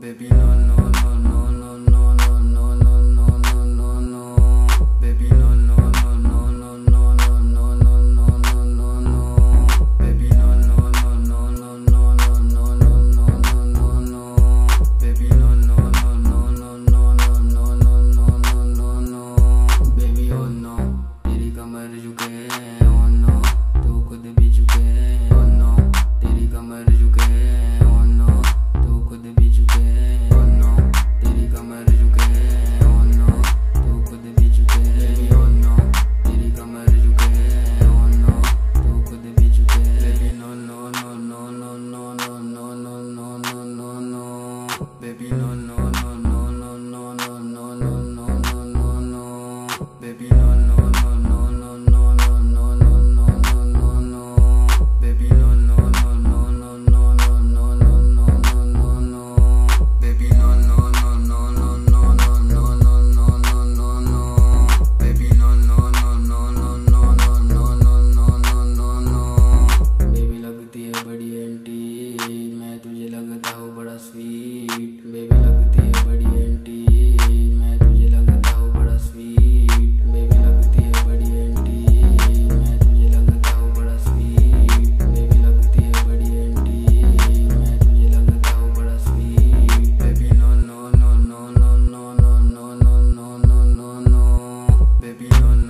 Baby no no no no no no no no no no no no no baby no no no no no no no no no no no no no baby no no no no no no no no no no no no baby no no no no no no no no no no no no baby oh no तेरी कमर झुके oh no तू खुद भी झुके oh no तेरी कमर झुके oh no तू खुद भी झुके oh no तेरी कमर झुके oh no तू खुद भी झुके baby oh no तेरी कमर झुके oh no तू खुद भी झुके baby no no no no no no no no no no no no no baby no no no no no no no no no no no no no baby no no no no no no no no no no no no baby no no no no no no no no no no no no baby no no no no no no no no no no no no baby no no no no no no no no no no no baby लगती है बड़ी anti मैं तुझे लगता हूँ बड़ा sweet baby लगती है बड़ी एंटी मैं तुझे लगता हूँ बड़ा स्वीट बेबी लगती है बड़ी एंटी मैं तुझे लगता हूँ बड़ा स्वीट बेबी लगती है बड़ी एंटी मैं तुझे लगता हूँ बड़ा sweet baby no no no no no no no no no no no no no baby no